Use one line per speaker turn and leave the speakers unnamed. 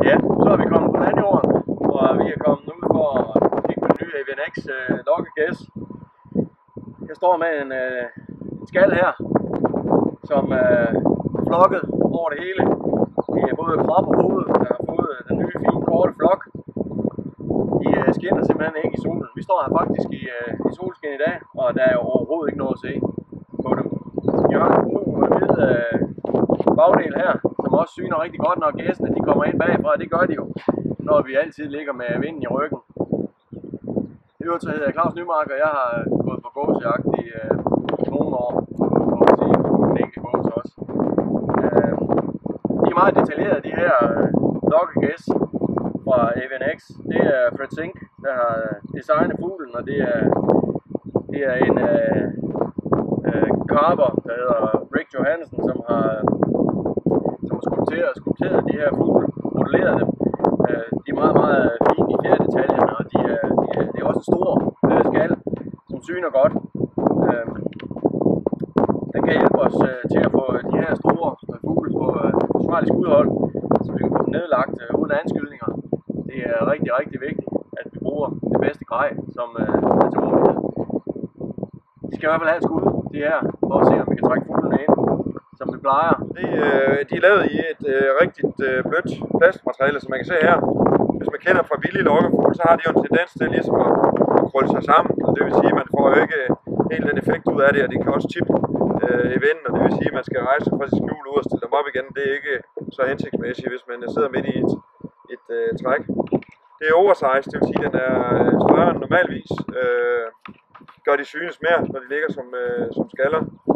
Ja, så er vi kommet på landjorden, og vi er kommet ud for at kigge på den nye AVNX lokkegæs. Jeg står med en skal her, som er flokket over det hele. Det er både krop og hoved, der har fået den nye fine korte flok. De skinner simpelthen ikke i solen. Vi står her faktisk i solskin i dag, og der er jo overhovedet ikke noget at se på dem. De har en god hvid bagdel her, som også syner rigtig godt, når gæssene de kommer ind bagfra. Det gør de jo, når vi altid ligger med vinden i ryggen. I øvrigt så hedder jeg Claus Nymark, og jeg har gået på gåsejagt i nogle år. En enkelt gås også. De er meget detaljerede, de her lokkegæs fra AVNX. Det er Fred Zink, der har designet fuglen, og det er en carver, der hedder Rick Johansen, som har skulpteret de her fugle, modelleret dem. De er meget, meget fine i fjerdedetaljerne, og det er også en stor skal, som syner godt. Den kan hjælpe os til at få de her store fugle på forsvarligt skudhold, så vi kan få dem nedlagt uden anskydninger. Det er rigtig, rigtig vigtigt, at vi bruger det bedste grej, som er til rådighed. De skal i hvert fald have et skud, de her, for at se, om vi kan trække fuglene ind, som vi plejer.
De er lavet i et rigtigt blødt plastmateriale, som man kan se her. Hvis man kender fra billige lokkefugle, så har de jo en tendens til ligesom at krølle sig sammen. Og det vil sige, at man får jo ikke helt den effekt ud af det, og det kan også tippe i vinden, og det vil sige, at man skal rejse fra sit skjul ud og stille dem op igen. Det er ikke så hensigtsmæssigt, hvis man sidder midt i et træk. Det er oversize, det vil sige, at den er større end normalvis. Gør de synes mere, når de ligger som skaller.